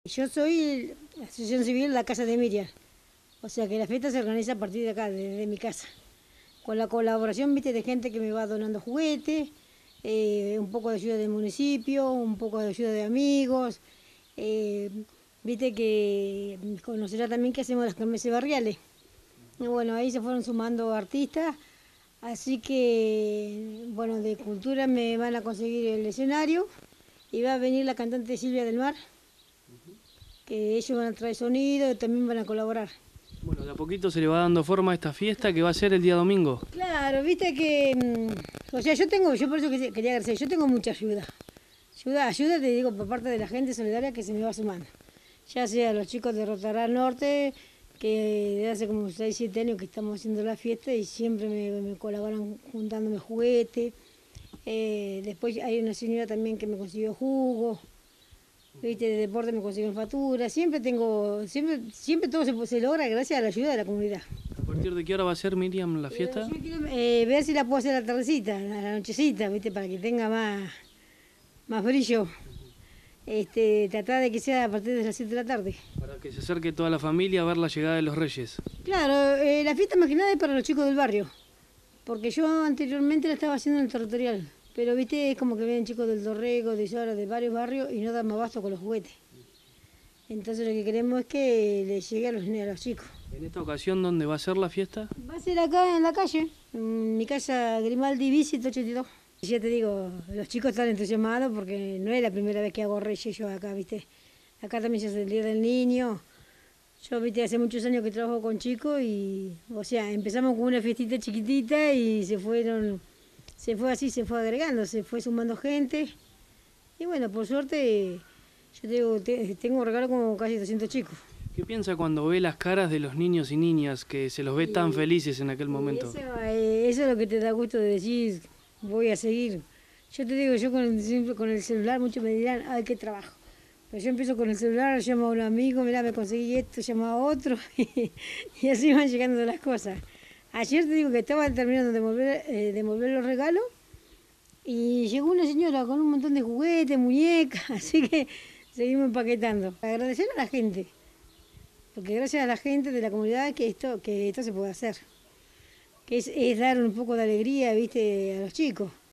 Yo soy la Asociación Civil La Casa de Miriam, o sea que la fiesta se organiza a partir de acá, de mi casa, con la colaboración, viste, de gente que me va donando juguetes, un poco de ayuda del municipio, un poco de ayuda de amigos, eh, viste que conocerá también que hacemos las kermeses barriales. Y bueno, ahí se fueron sumando artistas, así que, bueno, de cultura me van a conseguir el escenario y va a venir la cantante Silvia del Mar, que ellos van a traer sonido y también van a colaborar. Bueno, de a poquito se le va dando forma a esta fiesta que va a ser el día domingo. Claro, viste que, o sea, yo por eso quería agradecer, yo tengo mucha ayuda. Ayuda, te digo, por parte de la gente solidaria que se me va sumando. Ya sea los chicos de Rotará Norte, que desde hace como 6, 7 años que estamos haciendo la fiesta y siempre me colaboran juntándome juguetes. Después hay una señora también que me consiguió jugo. Viste, de deporte me consiguen facturas, siempre todo se logra gracias a la ayuda de la comunidad. ¿A partir de qué hora va a ser, Miriam, la fiesta? Yo quiero ver si la puedo hacer a la tardecita, a la nochecita, viste, para que tenga más brillo. Tratar de que sea a partir de las 7 de la tarde. Para que se acerque toda la familia a ver la llegada de los Reyes. Claro, la fiesta más que nada es para los chicos del barrio, porque yo anteriormente la estaba haciendo en el territorial. Pero viste, es como que vienen chicos del Dorrego, de Isora, de varios barrios y no dan más abasto con los juguetes. Entonces lo que queremos es que les llegue a los chicos. ¿En esta ocasión dónde va a ser la fiesta? Va a ser acá en la calle, en mi casa Grimaldi Bici 82. Y ya te digo, los chicos están entusiasmados porque no es la primera vez que hago Reyes yo acá, viste. Acá también se hace el Día del Niño. Yo, viste, hace muchos años que trabajo con chicos y, o sea, empezamos con una fiestita chiquitita y se fue agregando, se fue sumando gente. Y bueno, por suerte, yo tengo un regalo como casi 200 chicos. ¿Qué piensa cuando ve las caras de los niños y niñas que se los ve tan felices en aquel momento? Eso es lo que te da gusto de decir, voy a seguir. Yo te digo, yo con el celular, muchos me dirán, ay, qué trabajo. Pero yo empiezo con el celular, llamo a un amigo, mirá, me conseguí esto, llamo a otro, y así van llegando las cosas. Ayer te digo que estaba terminando de devolver los regalos y llegó una señora con un montón de juguetes, muñecas, así que seguimos empaquetando. Agradecer a la gente, porque gracias a la gente de la comunidad que esto se puede hacer, que es dar un poco de alegría, viste, a los chicos.